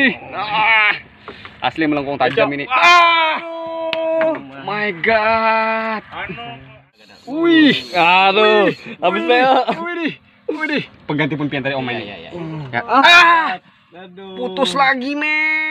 Wih, asli melengkung tajam ini. My God. Wih, Aduh, habis Leo. Wih, pengganti pun pian tadi Om ini. Iya. Ya. Aduh. Putus lagi, men.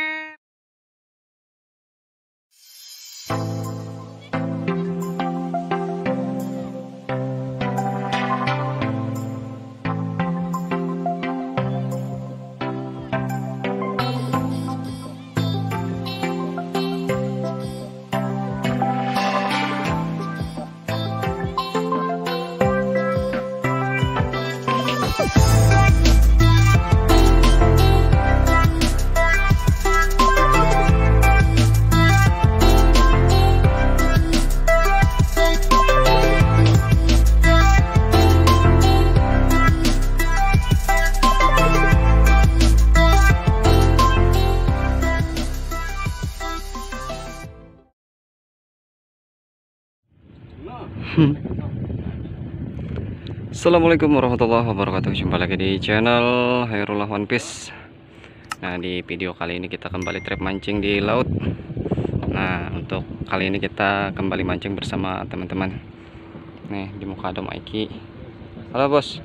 Assalamualaikum warahmatullahi wabarakatuh. Jumpa lagi di channel Hairullah One Piece. Nah, di video kali ini kita kembali trip mancing di laut. Nah, untuk kali ini kita kembali mancing bersama teman-teman. Nih, di muka ada Mikey. Halo bos.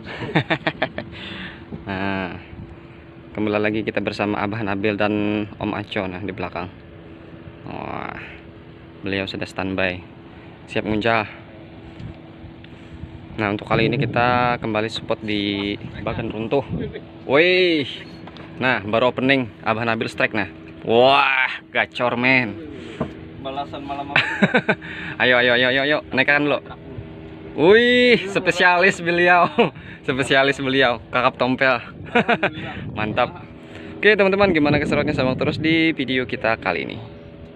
Nah, kembali lagi kita bersama Abah Nabil dan Om Aco. Nah, di belakang. Wah, beliau sudah standby, siap nguncah. Nah, untuk kali ini kita kembali spot di Bagan Runtuh. Wih. Nah, baru opening Abah Nabil strike. Nah. Wah, gacor men. Balasan malam Ayo. Naikkan dulu. Wih, spesialis beliau. Spesialis beliau, kakap tompel. Mantap. Oke, teman-teman, gimana keseruannya? Sama terus di video kita kali ini.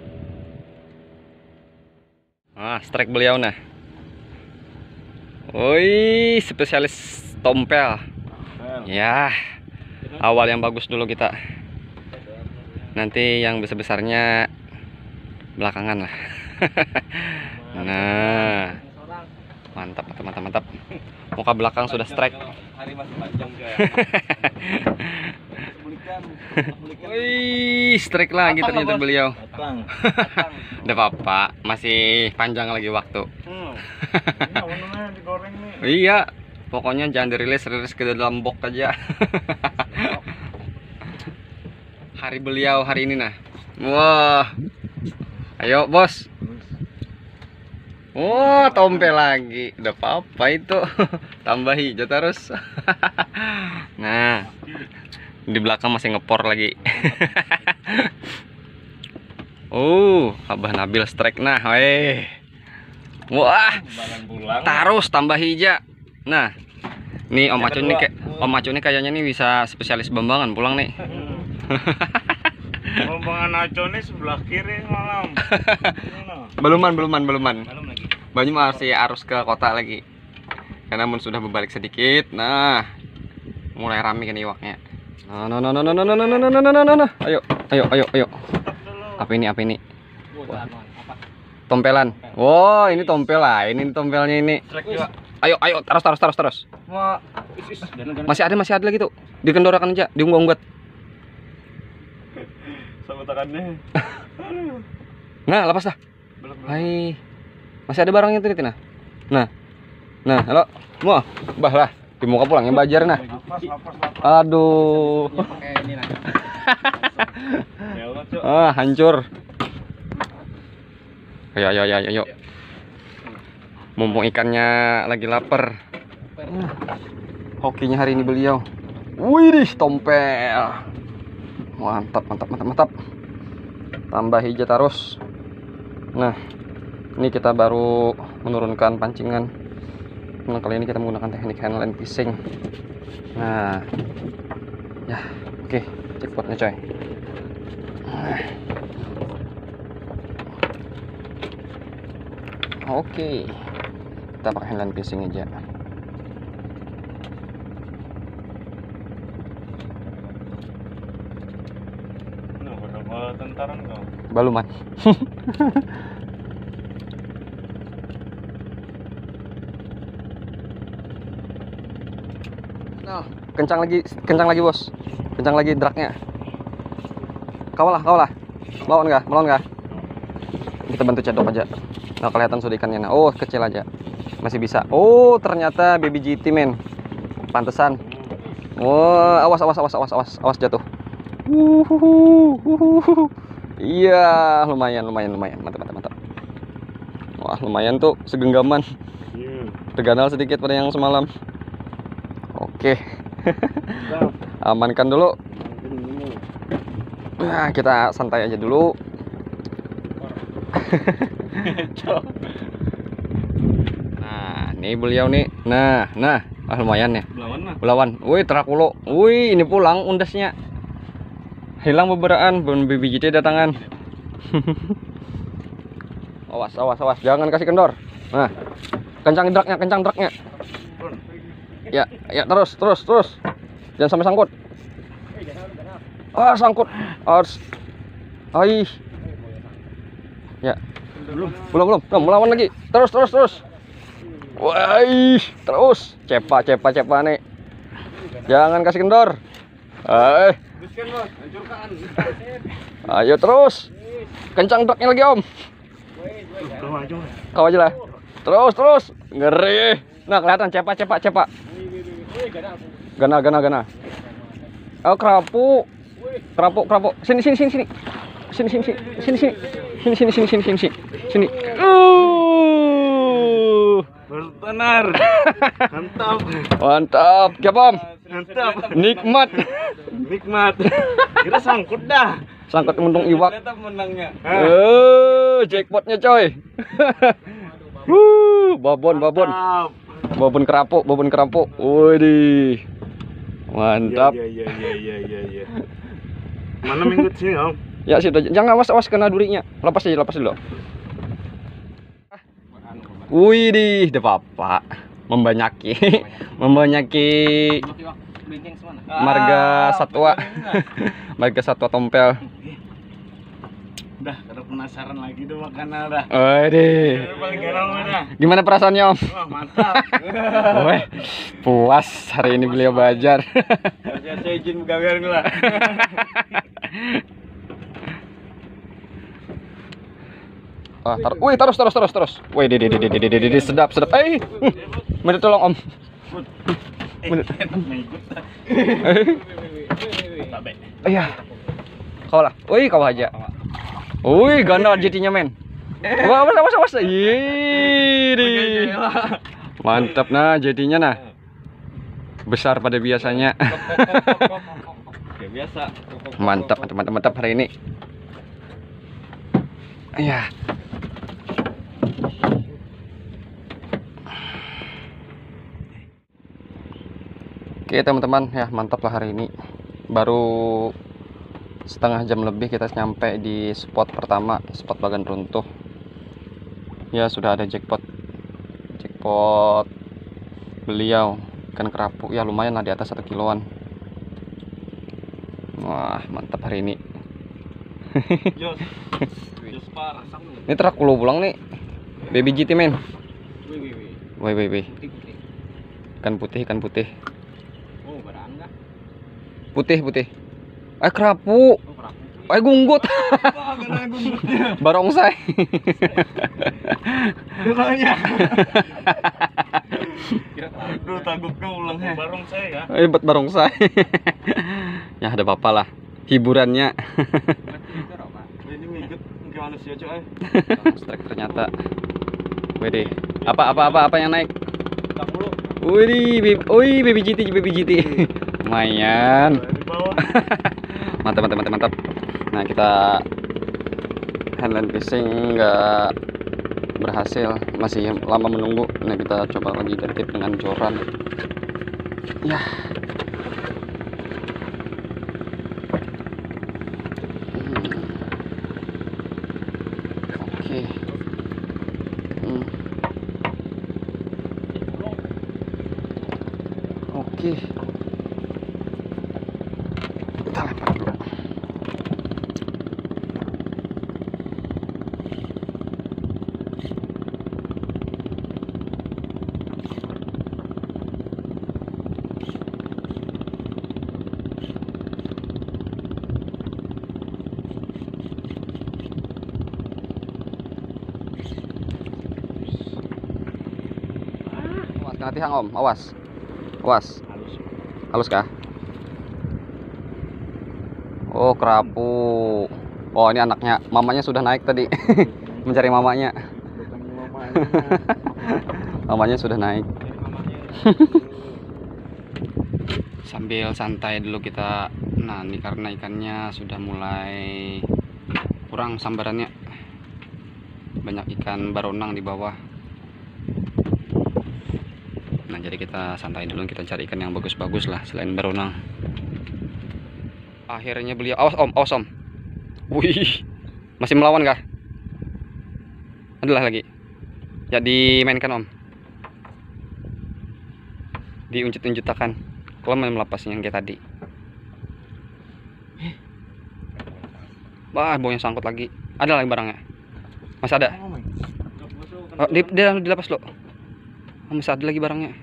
Strike beliau nah. Woi, spesialis tompel. Ya, awal yang bagus dulu kita. Nanti yang besar-besarnya belakangan lah. Nah, mantap. Muka belakang sudah strike. Hari masih panjang guys. Wih, strike lagi ternyata beliau. Datang. Udah apa-apa, masih panjang lagi waktu. Warnanya digoreng nih. Iya, pokoknya jangan rilis ke dalam box aja. Hari beliau hari ini nah. Wah, ayo bos. Wah, tompel lagi. Udah apa-apa itu. Tambah hijau terus. Nah, di belakang masih ngepor lagi. Abah Nabil strike nah. Wah, terus tambah hijau. Nah, nih Om Aco nih kayaknya nih bisa spesialis bambangan pulang nih. Bambangan Aco nih sebelah kiri malam. Beluman. Belum lagi. Banyak masih harus ke kota lagi. Karena mun sudah berbalik sedikit. Nah, mulai rame kan iwaknya. Nah. Ayo. Apa ini? Tompelan. Wow, ini tompel lah. Ini tompelnya ini. Ayo, terus. Masih ada lagi tuh. Dikendorakan aja, diunggut-unggut. Sabotakannya. Nah, lepas dah. Hai. Masih ada barangnya tuh Tina. Nah, halo. Mau, bah lah. Di muka pulang yang bajar nah. Aduh. Hancur. Ayo. Mumpung ikannya lagi lapar. Hokinya hari ini beliau. Wih, tompel. Mantap. Tambah hijau terus. Nah, ini kita baru menurunkan pancingan. Nah, kali ini kita menggunakan teknik handline fishing. Nah, ya, oke, cepatnya coy. Oke, kita pakai handline fishing aja. Tentaran kau. Baluman. Kencang lagi bos, kencang lagi draknya. kawal lah. Melawan nggak? Kita bantu cedok aja. Nggak kelihatan sudah ikannya. Nah, oh kecil aja. Masih bisa. Oh ternyata baby GT men. Pantesan. Oh awas jatuh. Iya lumayan. Mantap. Wah lumayan tuh segenggaman. Terganal sedikit pada yang semalam. Oke. Amankan dulu. Nah, kita santai aja dulu. Nah, ini beliau nih. Nah, lumayan ya. Belawan. Wih, terakulo. Wih, ini pulang undasnya. Hilang beberaan, belum baby GT datangan. Awas. Jangan kasih kendor. Nah, kencang draknya. Ya, terus. Jangan sampai sangkut. Sangkut. Ya. Belum. Melawan lagi. Terus. Wah, terus. Cepa nih. Jangan kasih kendor. Ayo terus. Kencang draknya lagi, Om. Kau aja lah. Terus. Ngeri. Nah, kelihatan cepa. Gana. Oh, kerapu. Sini. Benar. Mantap. Om. Mantap. Nikmat. Kira sangkut dah. Sangkut muntung iwak. Ternyata menangnya. Jackpotnya coy. Babon. Mantap. Babon kerapu. Widih. Mantap. Iya. Mana minggut sini, Om? Ya sudah, jangan awas kena durinya. Lepas dulu. Widih, deh Bapak. Membanyaki marga satwa. Marga satwa tompel. Udah, kada penasaran lagi tuh makanan dah. Widih. Paling garang mana? Gimana perasaannya, Om? Wah, mantap. Weh, puas hari ini beliau belajar. Biasa izin begawian lah. Wih, terus. Wih, di sedap. Menit tolong, Om. Iya. Kau lah. Wih, kau aja. Wih, gandal jadinya, men. Awas. Mantap nah jadinya nah. Besar pada biasanya. Biasa. Mantap hari ini. Iya. Oke teman-teman ya, mantap lah hari ini. Baru setengah jam lebih kita nyampe di spot pertama, spot Bagan Runtuh. Ya sudah ada jackpot beliau ikan kerapu ya, lumayan lah di atas 1 kiloan. Wah mantap hari ini. Ini terakulo pulang nih baby GT men. Wih. Ikan putih. Putih. Kerapu. Gunggut. Barongsai. Aduh, tagupnya ulangnya. Barongsai ya. Hebat barongsai. Ya ada apa lah hiburannya. Ini minggut gimana sih coy? Strike ternyata. Wede. Apa yang naik? Wih, baby GT. Lumayan. Di bawah. Mantap. Nah, kita handline fishing nggak berhasil, masih lama menunggu. Nah, kita coba lagi ganti dengan joran. Ya. Oke. Oke. Kita lempar dulu. Hati-hati Om, awas. Awas. Halus. Halus kah? Oh, kerapu. Oh, ini anaknya. Mamanya sudah naik tadi. Mencari mamanya. Bukan mamanya. Mamanya sudah naik. Mamanya. Sambil santai dulu kita. Nah, ini karena ikannya sudah mulai kurang sambarannya. Banyak ikan baronang di bawah. Nah, jadi kita santai dulu, kita cari ikan yang bagus-bagus lah selain baronang. Akhirnya beliau, awas Om, awas Om. Wih, masih melawan kah? Adalah lagi. Ya dimainkan Om. Diuncut-unjutakan. Kalau mau melepasnya yang kayak tadi. Wah, baunya sangkut lagi. Ada lagi barangnya. Masih ada. Oh, dilepas lo. Oh, masih ada lagi barangnya.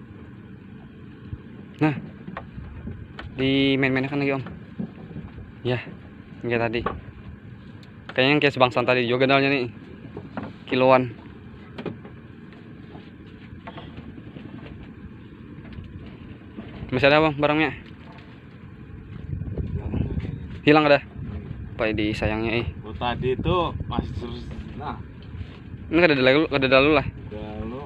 Nah, dimain-mainkan lagi Om. Ya, kayak tadi. Kayaknya kayak sebangsan tadi juga gedalnya nih. Kiloan. Masih ada Bang barangnya? Hilang ada? Apa di sayangnya Oh, tadi itu masih terus. Nah, ini ada dalu lah. lalu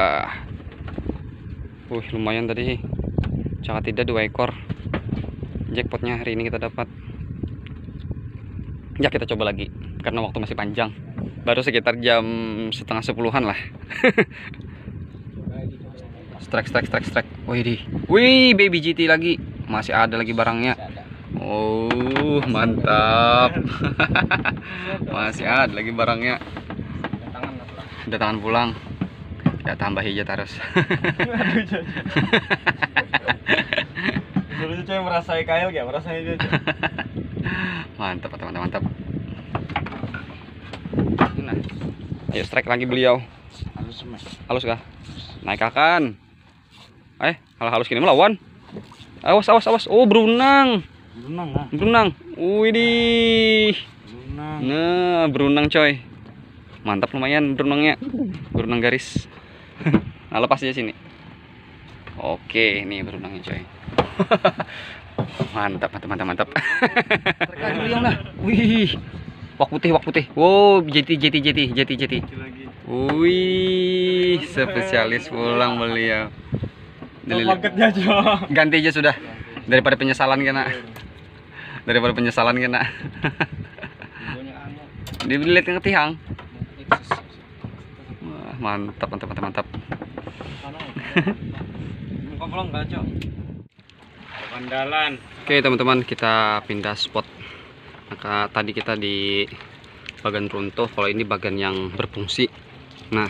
Lumayan tadi. Cakap tidak 2 ekor. Jackpotnya hari ini kita dapat. Ya, kita coba lagi karena waktu masih panjang. Baru sekitar jam setengah 10-an lah. Strike. Wih, baby GT lagi. Masih ada lagi barangnya. Oh, mantap. Masih ada lagi barangnya. Datangan pulang. Ya tambah hijau terus. dulu cuy merasai kail ya, merasai aja. Mantap, teman-teman, mantap. Nah, ayo strike lagi beliau. Halus Mas. Halus kah? Naik akan. Halus gini melawan. Awas. Oh, berunang. Berunang. Widih. Berunang. Nah, berunang coy. Mantap lumayan berunangnya. Berunang garis. Nah, lepas aja sini. Oke, ini berunangnya coy. Mantap. Lagi beliau lah. Wih. Wak putih. Wow, jeti. Lagi. Wih, spesialis pulang beliau. Paketnya aja. Ganti aja sudah. Daripada penyesalan kena. Dilihat yang ketihang. Wah, mantap. Pandalan. Oke teman-teman, kita pindah spot. Maka tadi kita di bagian runtuh, kalau ini bagian yang berfungsi. Nah,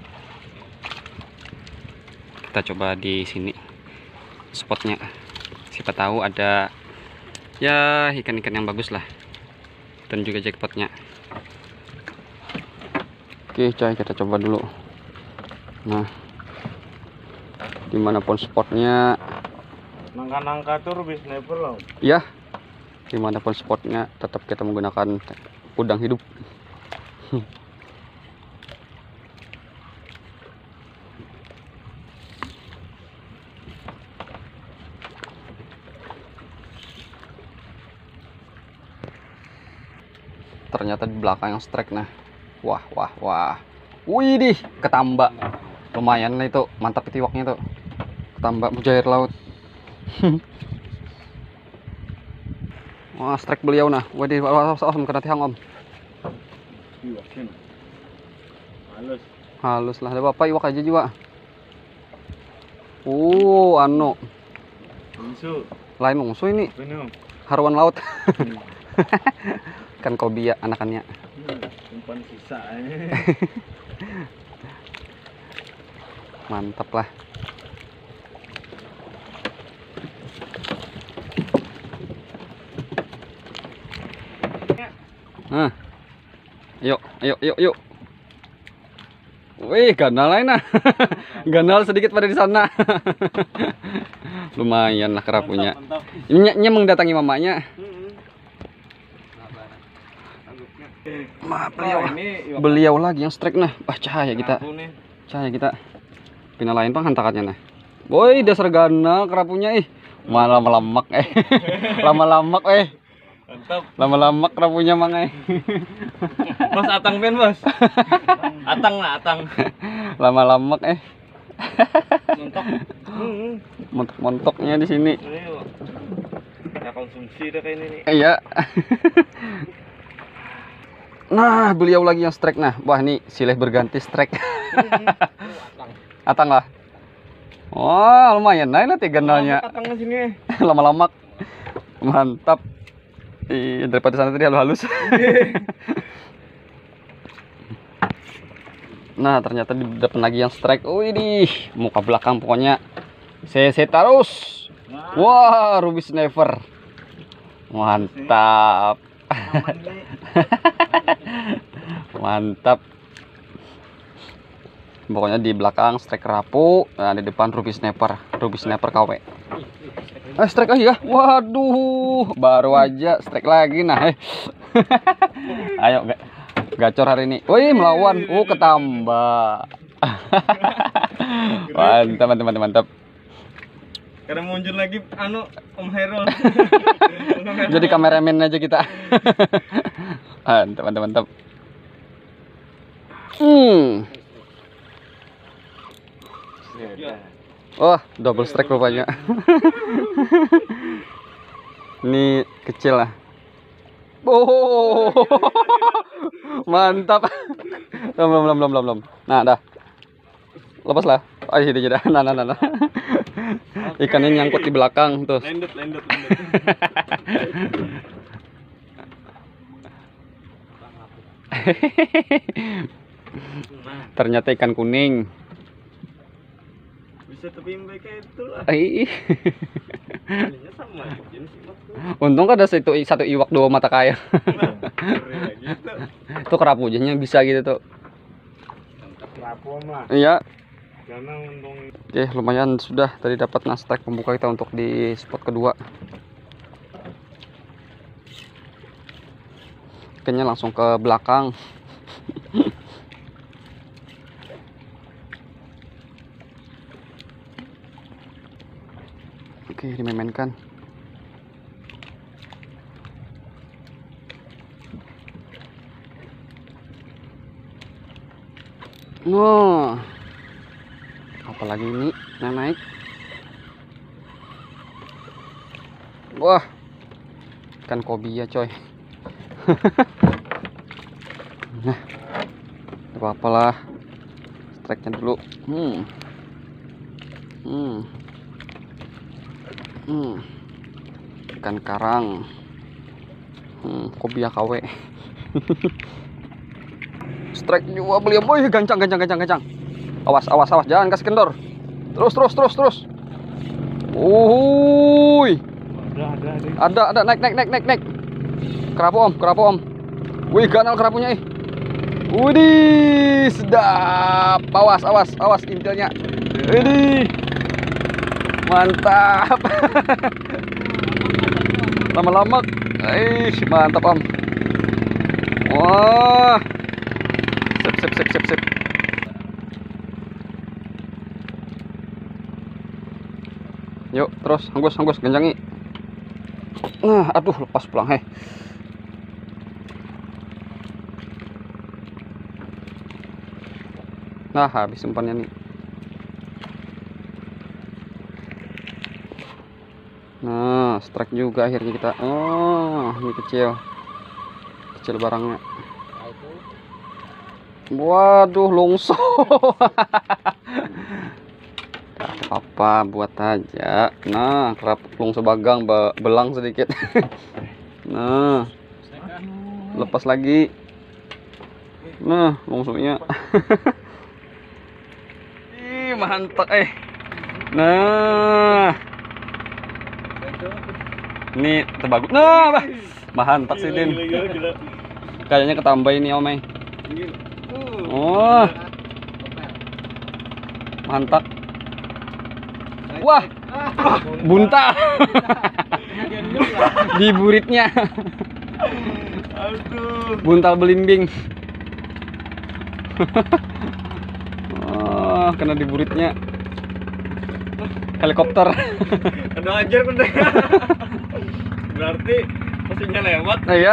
kita coba di sini spotnya. Siapa tahu ada ya ikan-ikan yang bagus lah, dan juga jackpotnya. Oke coy, kita coba dulu. Nah, dimanapun spotnya, Nangka tuh rubis sniper loh. ya dimanapun spotnya tetap kita menggunakan udang hidup. Ternyata di belakang yang strike. Nah, wah. Widih, ketambak. Lumayan lah itu, mantap tiwaknya tuh. Ketambak mujair laut. Wah, strike beliau nah. Waduh, awas kena tihang Om. Iwakin. Halus lah, ada apa iwak aja juga. Lain mungsu ini. Haruan laut. Kan kobia anakannya. Umpan sisa. Mantap lah. Nah, yuk. Wih, ganal lain nah. Ganal sedikit pada di sana. Lumayan lah kerapunya. Ini mendatangi mamanya. Maaf beliau lagi yang strike nah. Wah, cahaya kita. Pinalain pang hantakannya nah. Boy, dasar gana kerapunya Malah melemak Lama-lamak Mantap. Lama-lamak kerapunya mang Bos atang pen bos. Atang lah atang. Lama-lamak Montok. Montok-montoknya di sini. Ya konsumsi dah kayak ini nih. Iya. Nah, beliau lagi yang strike nah. Wah, nih silih berganti strike. Atang lah. Wah, lumayan naik lah ganalnya. Atang di sini. Lama-lama mantap. Daripada sana tadi halus-halus. Nah, ternyata dapat lagi yang strike. Wih, muka belakang pokoknya. CC terus. Wah, Ruby Sniper. Mantap. Mantap. Pokoknya di belakang strike kerapu, nah di depan Ruby Sniper KW. Strike lagi ya. Waduh, baru aja strike lagi nah. Ayo gacor hari ini. Wih, melawan. Ketambah. Mantap. Karena muncul lagi Om Herol. Jadi kameramen aja kita. Mantap. Oh, double strike rupanya. Ini kecil lah. Oh, mantap. Belum. Nah, dah. Lepas lah. Ayo sini aja dah. Nah. Ikannya nyangkut di belakang tuh. Lanjut. Ternyata ikan kuning. Bisa tapi mereka itulah. Sama jenis iwak tuh. Untung kan ada satu iwak dua mata kaya. Gitu. Itu kerapunya bisa gitu tuh. Kerapu lah. Iya. Karena untung. Oke, lumayan sudah tadi dapat strike pembuka kita untuk di spot kedua. Ikannya langsung ke belakang. Oke, dimainkan. Nah, apalagi ini naik. Wah, ikan kobia coy. Nah, apa-apalah, strike-nya dulu. Ikan karang. Kobia KW. Strike juga beliau, boy, gancang. Awas, jangan kasih kendor. Terus. Uhuy. Ada naik. Kerapu om. Wih, ganal kerapunya Widih, sedap. Awas intilnya. Widih. Mantap. Lama-lama. Mantap om. Wah. Sip. Yuk, terus hanggus genjangi. Nah, aduh, lepas pulang Nah, habis umpannya nih. Nah, strike juga akhirnya kita. Oh, ini kecil barangnya. Waduh, longso. Apa buat aja. Nah, kerap longso bagang belang sedikit. Nah, lepas lagi. Nah, longsonya. Mantap Nah, ini terbagus. Nah, mantap sih Din. Kayaknya ketambah ini om Oh, mantap. Wah, buntal. Di buritnya. Buntal belimbing. Kena di buritnya. Helikopter. Ada ajar kuda. Berarti mesinnya lewat. Iya.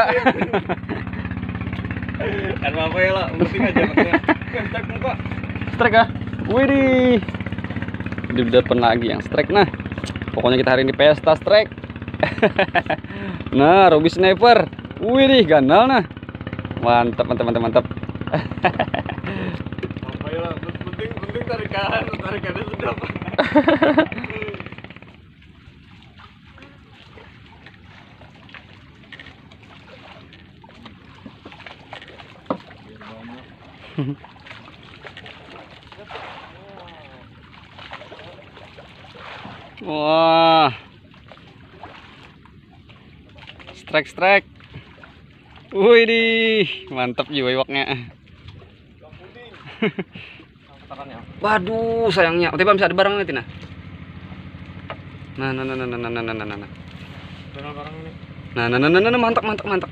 Kan apa ya lah, penting aja makanya. Strike muka. Strike ah. Widih. Di depan lagi yang strike nah. Pokoknya kita hari ini pesta strike. Nah, Ruby Sniper. Widih, ganal nah. Mantap, mantap, mantap, mantap. Apa ya lah, penting tarikannya sedap. Wah. Strike. Widih, mantap juga iwaknya. Waduh, sayangnya. Oh, tiba bisa ada barang nanti nah. Nah. Barang ini. Nah, mantap.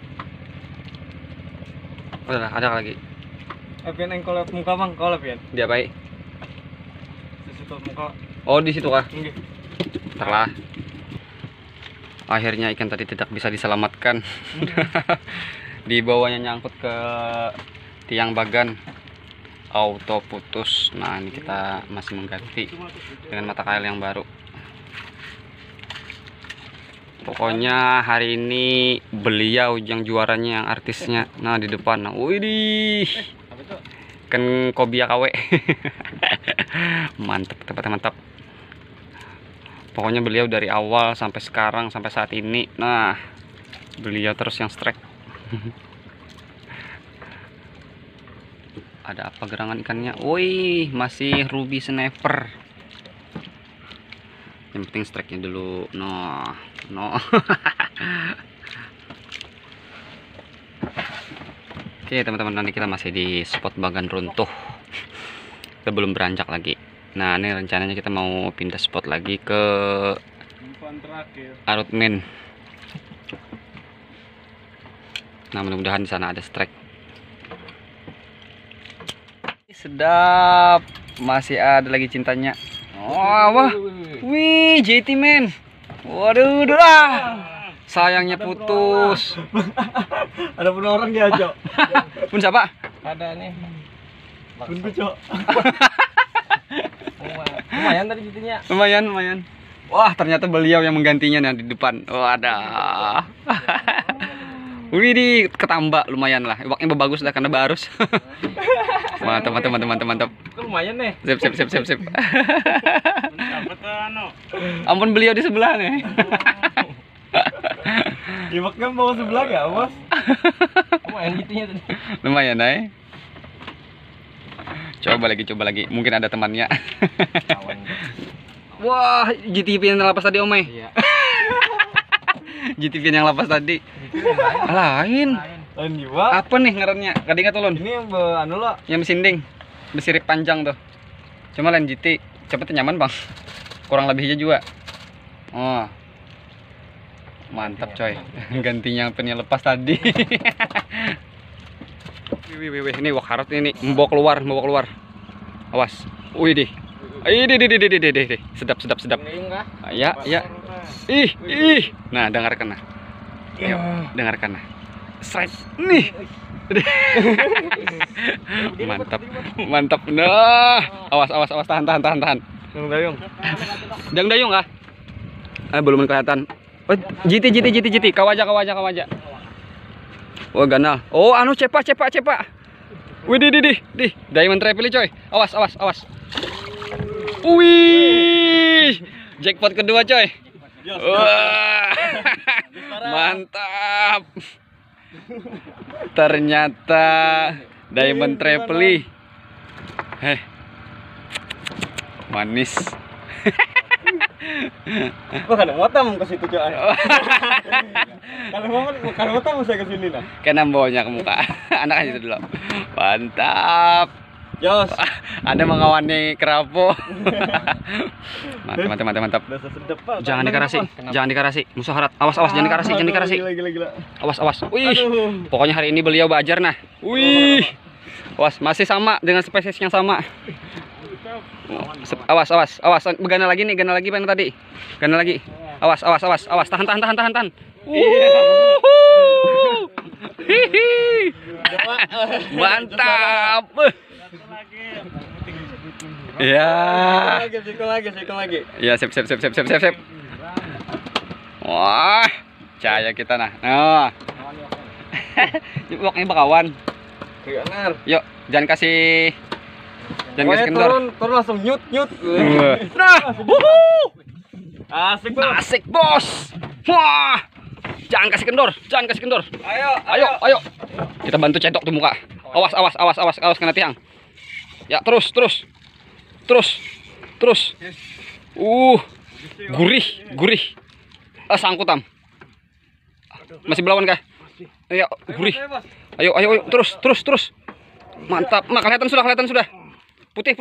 Udah, ada lagi. Pian engkol muka bang, kau pian. Dia baik. Di situ muka. Oh, di situ kah? Nggih. Ntarlah. Akhirnya ikan tadi tidak bisa diselamatkan. Di bawahnya nyangkut ke tiang bagan. Auto putus. Nah, ini kita masih mengganti dengan mata kail yang baru. Pokoknya hari ini beliau yang juaranya, yang artisnya. Nah, di depan. Nah, widih. Kan Kobia KW. Mantap, mantap. Pokoknya beliau dari awal sampai sekarang, sampai saat ini. Nah, beliau terus yang strike. Ada apa gerangan ikannya? Wih, masih Ruby Sniper. Yang penting strike-nya dulu. No. Oke teman-teman, nanti kita masih di spot bagan runtuh. Kita belum beranjak lagi. Nah, ini rencananya kita mau pindah spot lagi ke Arutmin. Nah, mudah-mudahan di sana ada strike. Sedap, masih ada lagi cintanya. Wah, wih, JT men. Waduh, sayangnya putus. Ada pun orang dia, Cok. Pun siapa? Ada nih. Pun Cok. Lumayan tadi jadinya. Lumayan. Wah, ternyata beliau yang menggantinya nih di depan. Wadah. Wih, ketambak lumayan lah. Iwaknya bagus dah karena barus. Mantap. Lumayan nih. Sip. Ampun, beliau di sebelah nih. Iwaknya bawa sebelah ya, Bos? Lumayan gitunya tadi. Lumayan, Coba lagi. Mungkin ada temannya. Wah, GTV yang lepas tadi, Omay. Iya. GTV yang lepas tadi. Lain juga. Apa nih ngarannya? Kadingat ulun. Ini yang anu lo. Yang mesinding. Besirip panjang tuh. Cuma lain GT. Cepet nyaman, Bang. Kurang lebihnya juga. Oh. Mantap, coy. Gantinya yang lepas tadi. Wih, ini wak harus ini membawa keluar. Awas. Wih deh. Sedap. Ya. Ih. Nah, dengarkan nah. Ayo, dengarkan nah. Strike. Nih. Mantap. Nah. Awas. Tahan. Yang dayung kah? Belum kelihatan. Oh, GT. Kawaja. Oh, ganal. Oh, anu cepa. Wih, di. Diamond Trapeli, coy. Awas. Wih. Jackpot kedua, coy. Wah. Mantap. Ternyata Diamond Trapeli. Manis. Gua kan motam ke situ, Cok. Kalau motam saya ke sini nah. Kena bawanya ke muka. Anak aja dulu. Mantap. Jos. Ada mengawani kerapu. Mantap. Jangan dikarasi. Musuh harat. Awas, jangan dikarasi. Gila. Awas. Wih. Pokoknya hari ini beliau bajar nah. Wih. Awas, masih sama dengan spesies yang sama. Awas, awas, awas. Gana lagi nih, gana lagi mana tadi? Gana lagi. Awas, awas, awas, awas. Tahan, tahan, tahan, tahan, tahan. Hihi. Mantap. Ya. Sikul lagi. Ya, sip. Wah, cahaya kita nah. Nah. Yuk, ini bakawan. Yuk, jangan kasih kendor. Turun langsung nyut. Nah, Asik, Bos. asik bos. Wah, jangan kasih kendor. Ayo. Kita bantu cedok tuh muka. Awas kena tiang. Ya, terus. Gurih. Sangkutam. Masih belawan kah? Ayo, gurih. Ayo, terus. Mantap. Kelihatan sudah. Putih.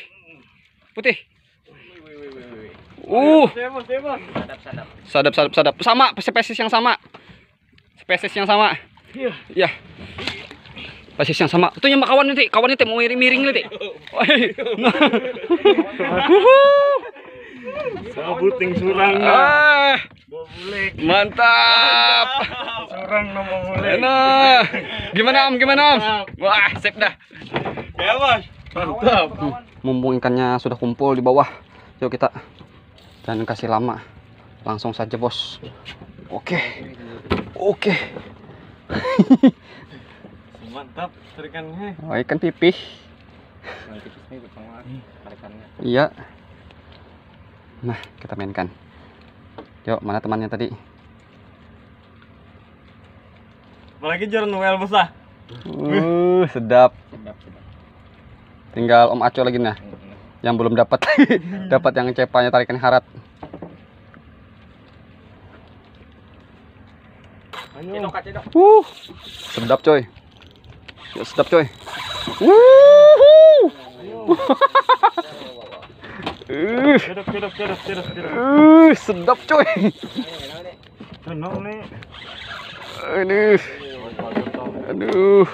Sadap. Sama spesies yang sama. Iya. Spesies yang sama. Itu yang kawan nanti mau miring nanti. Sabuting surang. Mantap. Surang nomor mulai. Nah, gimana Om? Wah, sip dah. Ya, Bos. Mantap. Mumpung ikannya sudah kumpul di bawah, yuk kita jangan kasih lama, langsung saja bos. Oke. Mantap tarikannya. Oh, ikan pipih. Iya. Nah, kita mainkan. Yuk, mana temannya tadi? Apalagi Jordan Noel, Bos lah. Sedap. Tinggal Om Aco lagi nah. Yang belum dapat. Dapat yang cepanya tarikan harat. Sedap coy. Ya, sedap coy. Sedap coy. Aduh.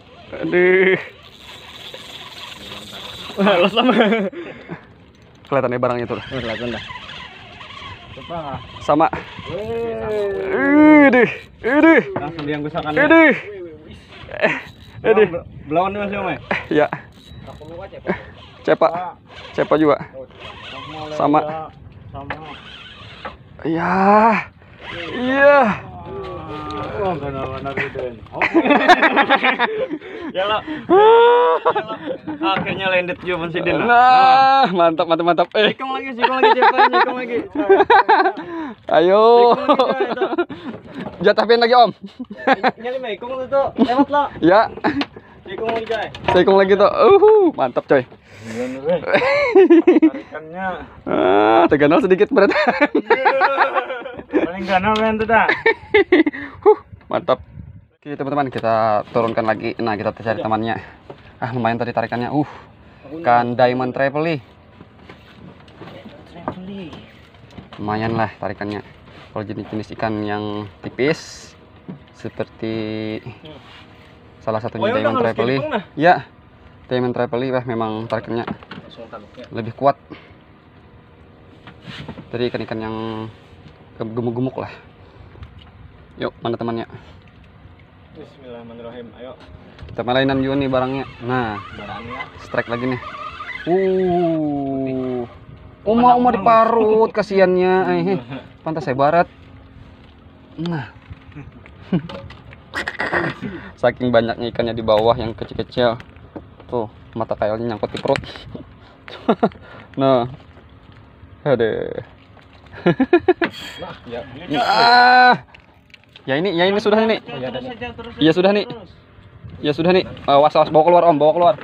Kelihatan barangnya tuh. Kelihatan dah. Sama. Langsung dia gusakan. Belawan Mas Om. Ya. Cepa juga. Sama. Iya. Akhirnya landed juga si Den. Nah, mantap. Sikong lagi Sikong lagi. Ayo. Jatahin lagi Om. Nyali mah ikung itu lewat lah. Ya. Sikong lagi Jay. Sikong lagi tuh. Mantap coy. Tarikannya. Teganol sedikit berat. Paling ganal kan tuh dah. Mantap. Oke teman-teman, kita turunkan lagi. Nah, kita cari temannya. Lumayan tadi tarikannya. Kan Diamond Trevally. Lumayan lah tarikannya. Kalau jenis-jenis ikan yang tipis seperti salah satunya Diamond Trevally. Ya, Diamond Trevally memang tarikannya lebih kuat dari ikan-ikan yang gemuk-gemuk lah. Yuk, mana temannya? Bismillahirrahmanirrahim. Ayo. Kita malainan juga nih barangnya. Nah, strike lagi nih. Uma diparut kasihannya. Pantas saya barat. Nah. Saking banyaknya ikannya di bawah yang kecil-kecil. Tuh, mata kailnya nyangkut di perut. Nah. Aduh. Ya ini sudah nih. Ya sudah nih. Awas bawa keluar Om, bawa keluar.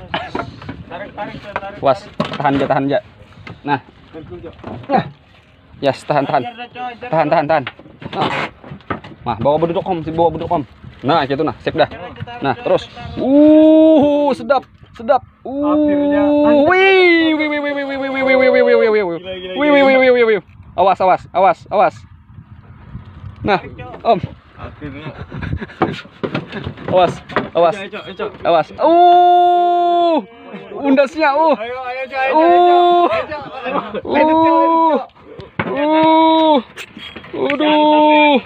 Was, tahan aja. Nah. Yes, tahan. Nah, bawa beduk Om. Nah, gitu nah, sip dah. Nah, terus. Sedap. Wih. Awas. Nah, Om. Awas. undasnya. Ayo, ayo, Aduh.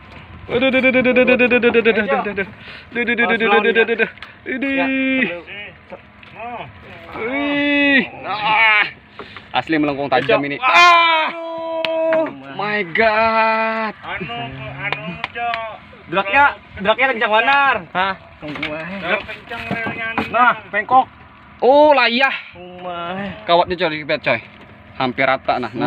Asli melengkung tajam ini. My God. Draknya kencang benar. Hah? Kencang relnya. Nah, bengkok. Oh, layah. Umay. Kawatnya coy, lihat coy. Hampir rata nah.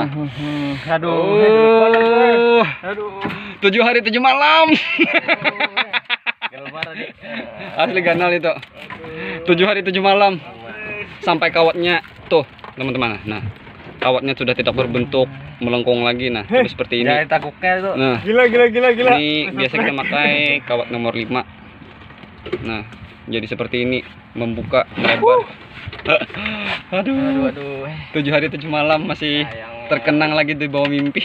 Aduh. 7 hari 7 malam. Gelbar tadi. Asli ganal itu. 7 hari 7 malam. Sampai kawatnya tuh, teman-teman. Nah, kawatnya sudah tidak berbentuk melengkung lagi. Nah, sudah seperti ini. Jangan takuknya itu. Nah, Gila. ini biasa kita pakai kawat nomor 5. Nah, jadi seperti ini, membuka melebar. Aduh. 7 hari 7 malam masih terkenang lagi di bawah mimpi.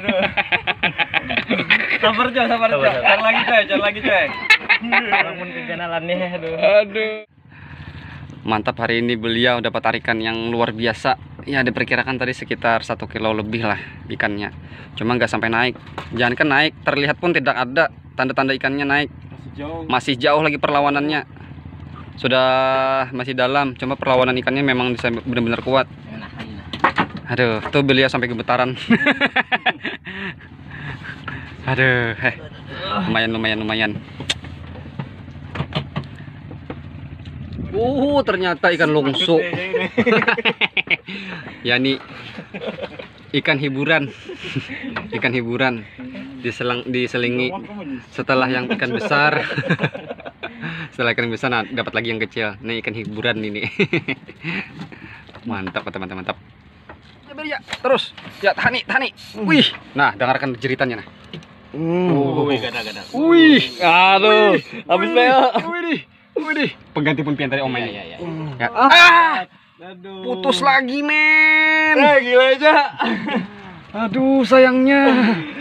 Sabar coy. Cari lagi coy. Bangun keganalannya, Aduh. Mantap, hari ini beliau dapat tarikan yang luar biasa. Ya, diperkirakan tadi sekitar 1 kilo lebih lah ikannya. Cuma nggak sampai naik. Jangankan naik, terlihat pun tidak ada tanda-tanda ikannya naik. Masih jauh lagi perlawanannya. Sudah masih dalam, cuma perlawanan ikannya memang bisa benar-benar kuat. Aduh, tuh beliau sampai gemetaran. Aduh, lumayan. Ternyata ikan longso. Ya nih, ikan hiburan. Ikan hiburan diselingi setelah yang ikan besar. Setelah ikan besar, nah, dapat lagi yang kecil. Ini ikan hiburan ini. Mantap teman-teman, mantap. Ya, terus ya, tahani. Wih, nah dengarkan jeritannya nah. Gada. Wih, aduh, habis Beo. Widih, pengganti pun pian tadi om ini. Iya. Ya. Aduh. Putus lagi men. Gila aja. Aduh, sayangnya.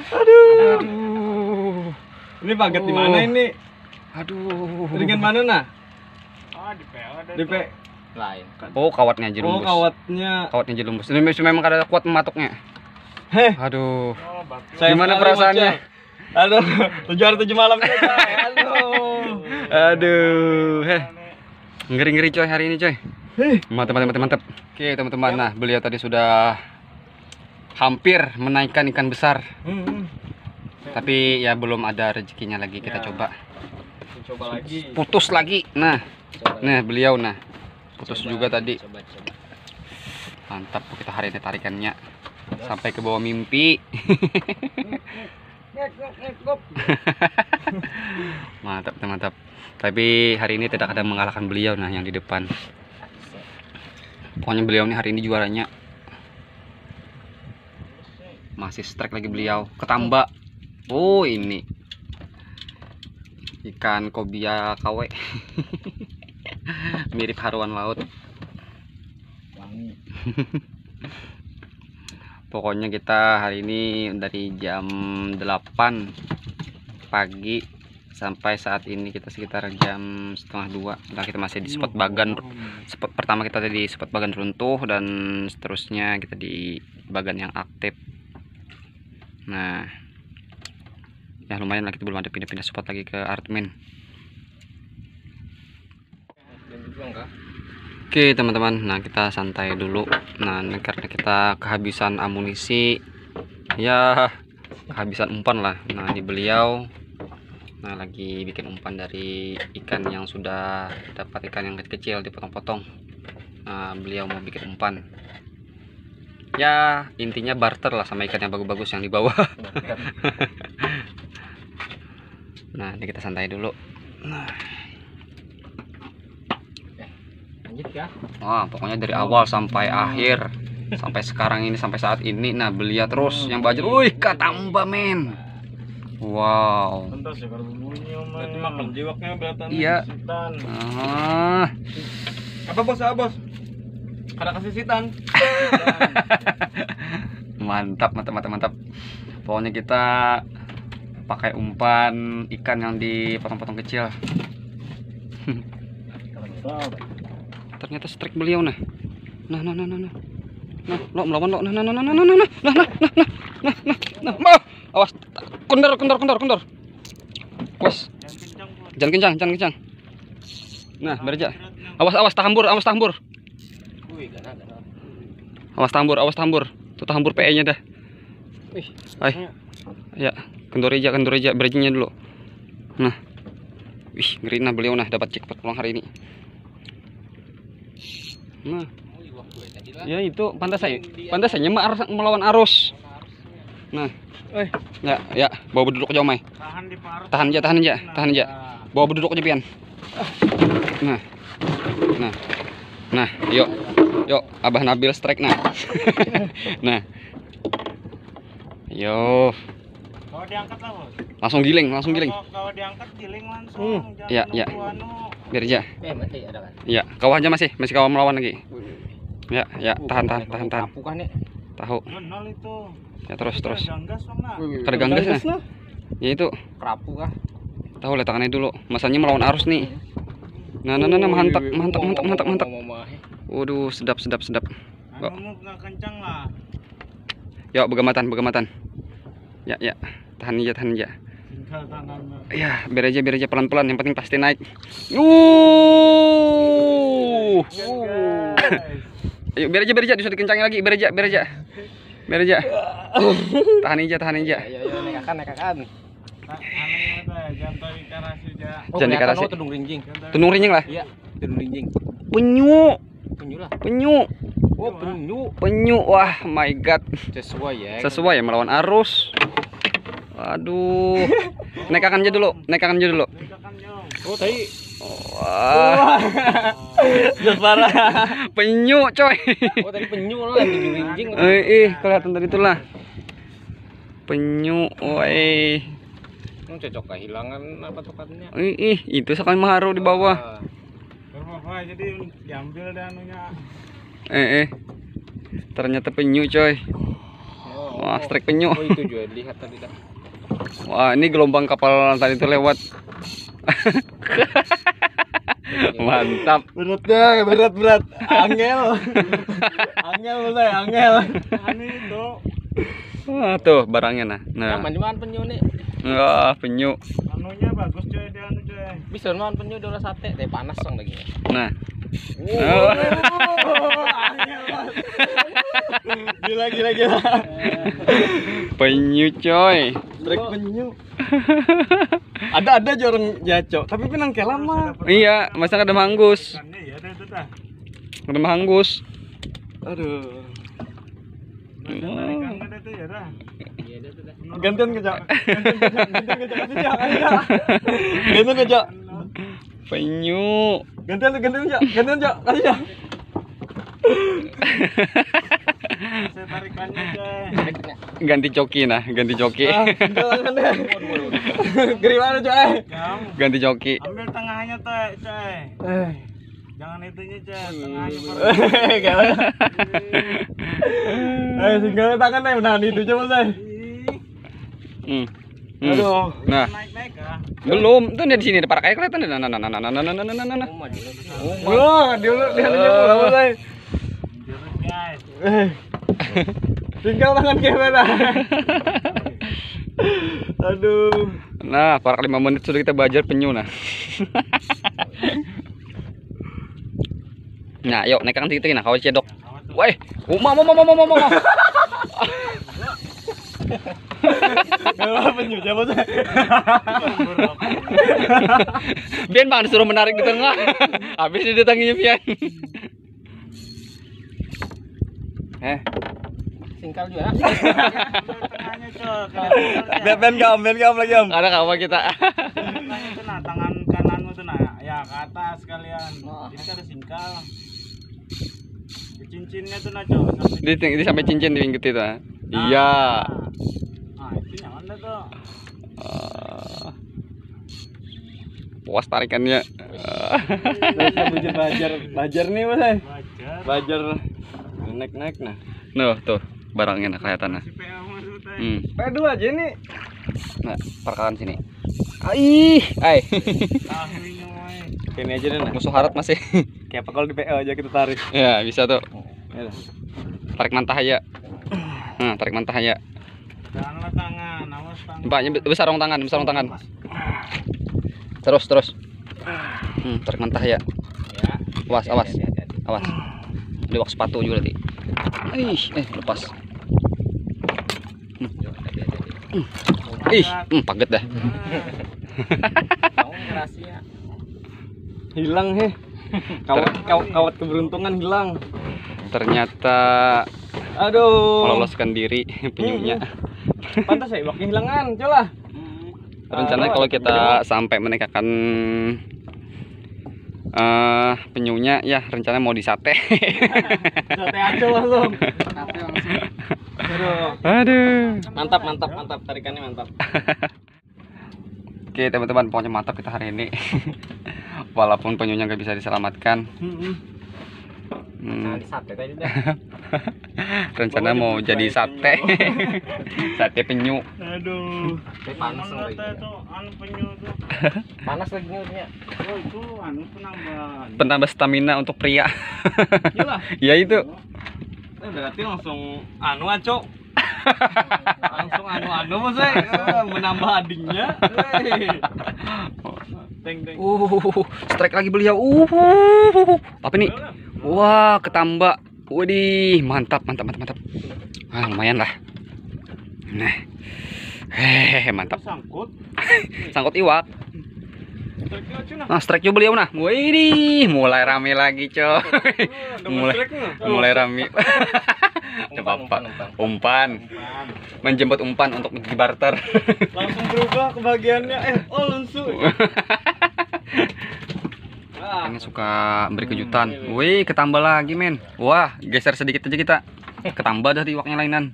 Aduh. Ini paget di mana ini? Aduh. Dengan mana nah? Di PO. Lain. Oh, kawatnya jelumbus. Kawatnya jelumbus. Ini memang kada kuat mematuknya. Aduh. Gimana perasaannya? Aduh, 7 hari 7 malam coy. Aduh. Ngeri-ngeri coy hari ini coy. Mantap. Oke, teman-teman. Nah, beliau tadi sudah hampir menaikkan ikan besar. Tapi ya belum ada rezekinya lagi, kita coba lagi. Putus lagi. Nah, beliau putus juga tadi. Mantap, kita hari ini tarikannya sampai ke bawah mimpi. Mantap. Tapi hari ini tidak ada mengalahkan beliau yang di depan. Pokoknya beliau ini hari ini juaranya. Masih strike lagi beliau, ketambak. Oh, ini ikan kobia KW. Mirip haruan laut. Pokoknya kita hari ini dari jam 8 pagi sampai saat ini kita sekitar jam setengah 2. Nah, kita masih di spot bagan. Spot pertama kita di spot bagan runtuh, dan seterusnya kita di bagan yang aktif. Nah, ya lumayan lah, kita belum ada pindah-pindah spot lagi ke Artmin. Oke teman-teman, nah kita santai dulu. Nah, karena kita kehabisan amunisi, ya kehabisan umpan lah. Nah, ini beliau lagi bikin umpan dari ikan yang sudah dapat ikan yang kecil dipotong-potong. Nah, beliau mau bikin umpan. Ya intinya barter lah sama ikan yang bagus-bagus yang di bawah. Nah, ini kita santai dulu. Lanjut ya. Wah, pokoknya dari awal sampai akhir, sampai sekarang ini, sampai saat ini, nah beliau terus yang bajur. Wih, katambah men. Wow. Berarti makan jiwaknya belatan. Iya. Apa bos? Ada kasih sitan. Mantap. Pokoknya kita pakai umpan ikan yang dipotong-potong kecil. ternyata strike beliau nah. Nah, lo melawan lo. Nah. Awas, kendor. Awas. Jangan kencang. Nah, berja. Awas tahambur. Awas tahambur. Tuh tahambur PE-nya dah. Ay. Ya, kendor aja berjinya dulu. Nah. Wih, ngeri nah beliau nah dapat jackpot pulang hari ini. Nah. Ya itu pantas saya melawan arus. Nah. Ya, bawa berduduk aja Omai. Tahan aja. Bawa berduduk aja pian. Nah, yuk, Abah Nabil strike nah. Nah. Yo. Kalau diangkat lah, Bos. Langsung giling. Kalau diangkat giling langsung. Ya. Biar aja. Mati ada kan. Ya, kawah aja masih kawah melawan lagi. Ya, tahan. Tahu. Benar itu. Ya terus. Ganggas, Bang. Kada ganggas nah. Ya itu. Kerapu kah? Tahu letakkannya dulu. Masanya melawan arus nih. Nah, mantap. Waduh, sedap. Anu nggak kencang lah. Yuk, begamatan. Ya. Tahan aja. Tinggal tangannya. Ya, biar aja pelan-pelan, yang penting pasti naik. Ayo, biar aja bisa dikencangin lagi, biar aja. Tahan aja. Ayo, nekakan. Aneh teh, jangan dikarasi aja. Jangan dikarasi. Tendung rinjing. Tendung rinjing lah. Iya, tendung rinjing. Penyu. Oh, Penyu. Wah, my god. Sesuai ya melawan arus. Aduh. Nekakan aja dulu. Nekakan yo. Oh, tadi. Wah. Parah. Penyu, coy. Oh, tadi penyu lah, tendung rinjing. Kelihatan tadi itulah. Penyu, woi. Cocok kehilangan apa tokatnya? Itu sekali maharu di bawah. Berapa jadi diambil dan anunya. Ternyata penyu, coy. Wah, strike penyu. Oh, itu juga lihat tadi dah. Wah, ini gelombang kapal tadi itu lewat. Mantap. Berat. Angel. Ani itu. Tuh barangnya nah. Mana penyu nih? Wah, penyu. Anunya bagus coy, dia anu coy. Bisa makan penyu di olah sate, teh panas sang lagi. Nah. Gila. Penyu, coy. Strike penyu. Ada jorong jaco, tapi pinang ke lama. Iya, masa ada manggus. Iya, itu dah. Ada manggus. Aduh. Gantian kejak. Penyu. Gantian kejak. Kasih ya. Saya tarikannya aja. Ganti joki. Geri mana coy? Ganti joki. Ambil tengahnya coy. Jangan itunya coy, tengahnya. Tinggal tangan menahan itu coba say. Aduh. Nah. Naik kah? Belum, tuh dia di sini ada para kayak kelihatan. Nah. Wah, dia berapa say? Guys. Tinggal tangan kamera. Aduh. Nah, para 5 menit sudah kita belajar penyu nah. Nah, yuk naikkan situ nah, kawat cedok. Woi, mau. Penyu siapa sih? Bian bang disuruh menarik di tengah. Habis didatanginya Bian. Singkal juga. Tengahnya coy. Ben gam lagi om. Ada kawan kita. Tengahnya tuh nah, tangan kananmu tuh nah, ya ke atas kalian. Ini kan ada singkal. Cincinnya tuh nah coy. Di sampai cincin di pinggir itu. Iya. Nah, itu nyaman dah tuh. Puas tarikannya. Bajar nih mas. Bajar. Naik nah. Noh, tuh barangnya nah kelihatan nah. P2 aja nih. Nah, perkalan sini. Ai. Tahunya Ini aja deh. Musuh harat masih. Kayak apa kalau di PO aja kita tarik. Ya, bisa tuh. Ya. Tarik mantah ya. Nah, tarik mantah ya. Janganlah tangan, awas tangan. Mbaknya besar dong tangan, besar dong tangan. Terus. Tarik mantah ya. Ya. Awas. Awas. Lewak sepatu juga tadi. Lepas. Paget dah. Hilang kawat keberuntungan hilang. Ternyata Aduh. meloloskan diri penyunya. Pantas ya iwaknya hilangan, coba. Rencananya kalau kita sampai meningkatkan penyunya ya rencananya mau disate. Sate aja langsung. Aduh. Mantap tarikannya mantap. Oke teman-teman, pokoknya mantap kita hari ini. Walaupun penyunya nggak bisa diselamatkan. Sate tadi dah. Rencana mau jadi sate. Sate penyu. Aduh. Panas lagi. Panas lagi ngeliatnya. Oh itu Penambah stamina untuk pria. Iyalah. Ya itu. Berarti langsung aco. Langsung mas menambah adingnya. Deng. Strike lagi beliau. Apa nih? Wah, ketambak. Widih, mantap. Ah, lumayan lah. Nah. Mantap. Sangkut iwak. Nah, strike juga beliau nah. Widih, mulai rame lagi, coy. mulai rame. Umpan. Menjemput umpan untuk di barter. Langsung berubah kebahagiaannya. Langsung. Ini suka beri kejutan. Wih, ketambah lagi, men. Wah, geser sedikit aja kita. Ketambah dah di iwaknya lainan.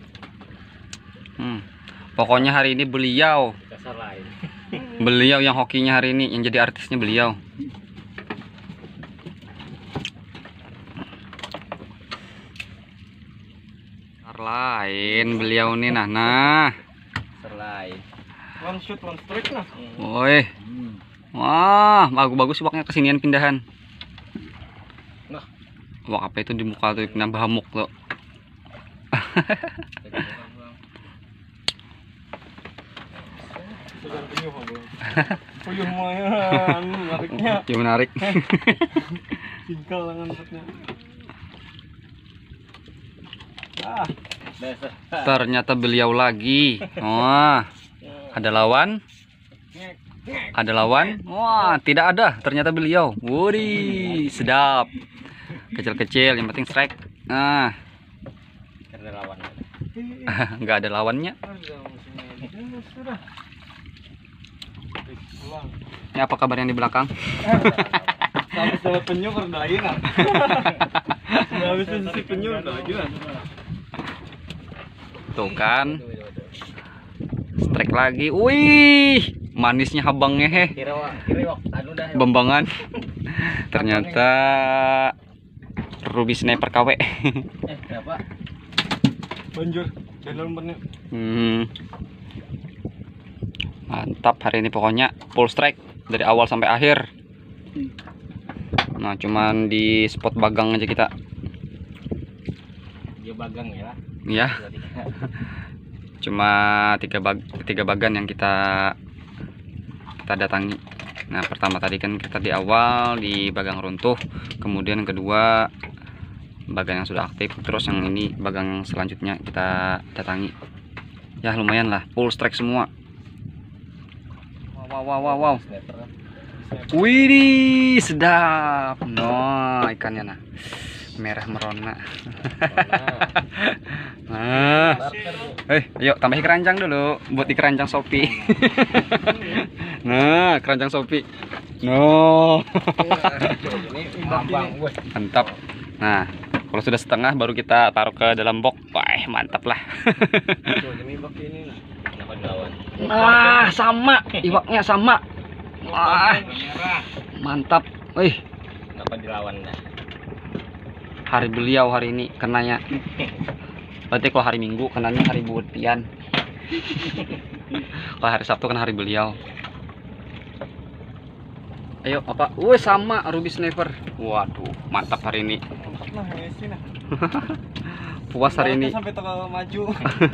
Pokoknya hari ini beliau yang hokinya hari ini, yang jadi artisnya beliau. Lain beliau nih nah. One shoot, one strike nah. Woi. Wah, bagus iwaknya kesinian pindahan. Nah, iwak apa itu di muka tuh kena bahamuk tuh. Ya menarik. Tinggal ngangkatnya. Ternyata beliau lagi. Wah, ada lawan. Wah, tidak ada. Ternyata beliau. Wuri, sedap. Kecil-kecil, yang penting strike. Nah, nggak ada lawannya. Ini apa kabar yang di belakang? Habis dapat penyu udah lagi nah. Habis sisi penyu udah lagi nah. Tuh kan. Strike lagi. Wih, manisnya habangnya Bambangan. Ternyata Ruby Sniper KW. Berapa? Banjur dalam umpannya. Mantap hari ini pokoknya full strike dari awal sampai akhir. Nah, cuman di spot bagang aja kita. Dia bagang ya. Iya. Cuma tiga bagan yang kita datangi. Nah, pertama tadi kan kita di awal di bagang runtuh, kemudian yang kedua bagan yang sudah aktif, terus yang ini bagang yang selanjutnya kita datangi. Ya lumayan lah, full strike semua. Wow. Widih, sedap. No, ikannya nah. Merah merona. Nah. Ayo tambahin keranjang dulu buat di keranjang Shopee. Nah, keranjang Shopee. No. Mantap. Nah, kalau sudah setengah baru kita taruh ke dalam box. Wah, mantap lah. Nah, sama. Iwaknya sama. Wah. Mantap. Wih. Kenapa dilawan dah? Hari beliau hari ini kenanya. Berarti kalau hari Minggu kenanya hari Butian. Kalau hari Sabtu kan hari beliau. Ayo apa? Wih sama Ruby Sniper. Waduh, mantap hari ini. Nah, ngisi nah. Puas hari ini. Sampai terlalu maju.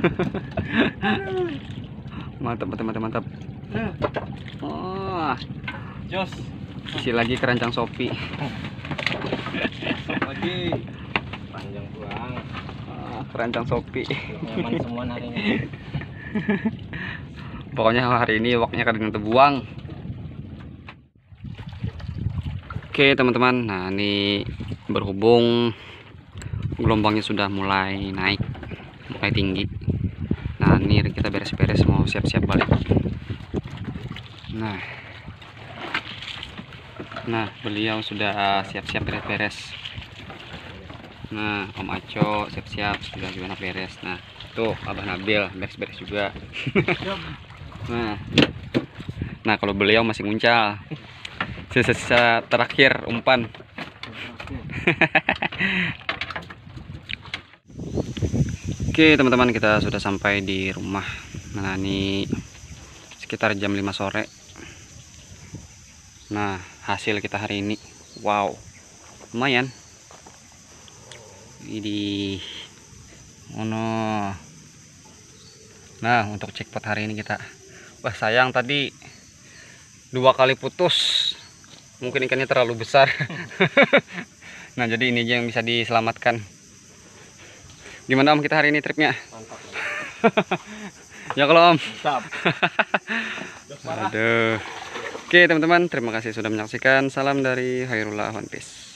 Mantap, mantap, mantap, mantap. Oh, Jos. isi lagi keranjang Shopee. Lagi panjang buang. Keranjang Shopee. Nyaman semua hari ini. Pokoknya hari ini waktunya kadang terbuang. Oke teman-teman, nah ini berhubung gelombangnya sudah mulai naik, mulai tinggi. Nah ini kita beres-beres mau siap-siap balik. Nah beliau sudah siap-siap beres-beres. Nah Om Aco siap-siap sudah juga beres. Nah tuh Abah Nabil beres-beres juga. Nah kalau beliau masih nguncal. Sisa terakhir umpan. Oke teman-teman, kita sudah sampai di rumah. Nah ini sekitar jam 5 sore. Nah hasil kita hari ini, wow, lumayan. Ini ono. Nah untuk jackpot hari ini kita, wah sayang tadi 2 kali putus. Mungkin ikannya terlalu besar. Nah jadi ini aja yang bisa diselamatkan. Gimana Om kita hari ini tripnya? Mantap. Ya kalau Om. Mantap. Aduh. Oke teman-teman, terima kasih sudah menyaksikan. Salam dari Hairullah One Piece.